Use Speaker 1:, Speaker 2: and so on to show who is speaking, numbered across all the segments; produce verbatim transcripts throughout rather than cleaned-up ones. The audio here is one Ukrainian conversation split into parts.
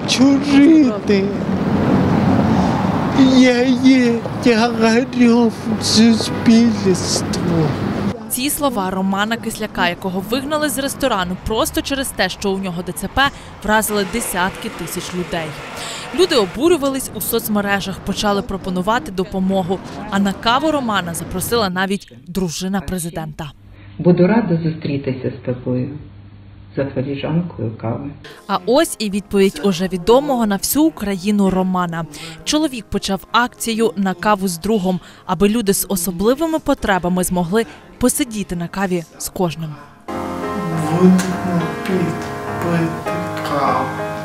Speaker 1: хочу жити. Я є тягарем суспільства.
Speaker 2: Ці слова Романа Кисляка, якого вигнали з ресторану просто через те, що у нього Де Це Пе, вразили десятки тисяч людей. Люди обурювались у соцмережах, почали пропонувати допомогу. А на каву Романа запросила навіть дружина президента.
Speaker 3: Буду рада зустрітися з тобою за філіжанкою кави.
Speaker 2: А ось і відповідь уже відомого на всю Україну Романа. Чоловік почав акцію «На каву з другом», аби люди з особливими потребами змогли посидіти на каві з кожним.
Speaker 1: Будемо пити каву.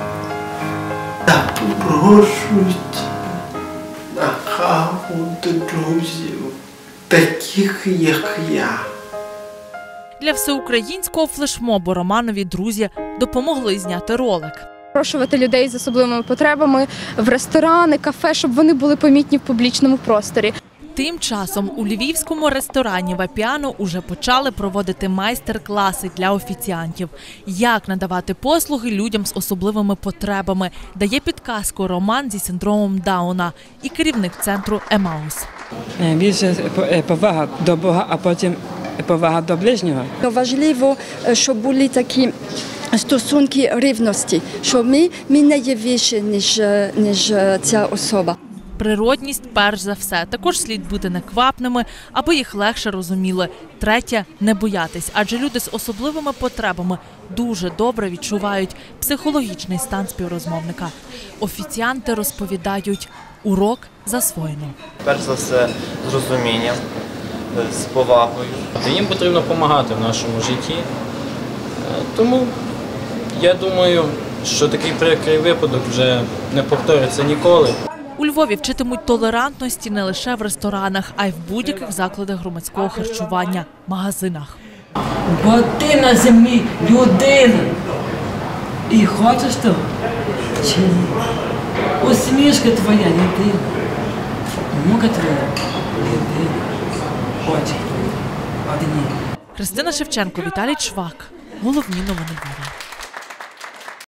Speaker 1: Запрошують на каву до друзів, таких як я.
Speaker 2: Для всеукраїнського флешмобу Романові друзі допомогли зняти ролик.
Speaker 4: Запрошувати людей з особливими потребами в ресторани, кафе, щоб вони були помітні в публічному просторі.
Speaker 2: Тим часом у львівському ресторані «Вапіано» уже почали проводити майстер-класи для офіціантів. Як надавати послуги людям з особливими потребами, дає підказку Роман зі синдромом Дауна і керівник центру «Емаус».
Speaker 5: Більше повага до Бога, а потім повага до ближнього.
Speaker 6: Важливо, щоб були такі стосунки рівності, що ми, ми не є вище, ніж, ніж ця особа.
Speaker 2: Природність перш за все. Також слід бути неквапними, аби їх легше розуміли. Третє – не боятись, адже люди з особливими потребами дуже добре відчувають психологічний стан співрозмовника. Офіціанти розповідають, урок засвоєно.
Speaker 7: Перш за все з розумінням, з повагою.
Speaker 8: Їм потрібно допомагати в нашому житті. Тому я думаю, що такий прикрий випадок вже не повториться ніколи.
Speaker 2: У Львові вчитимуть толерантності не лише в ресторанах, а й в будь-яких закладах громадського харчування, магазинах.
Speaker 9: Бо ти на землі людина. І хочеш того чи ні? Усмішка твоя єдина. Мука твоя єдина. Очі твої одні.
Speaker 2: Христина Шевченко, Віталій Чвак. Головні новини Львова.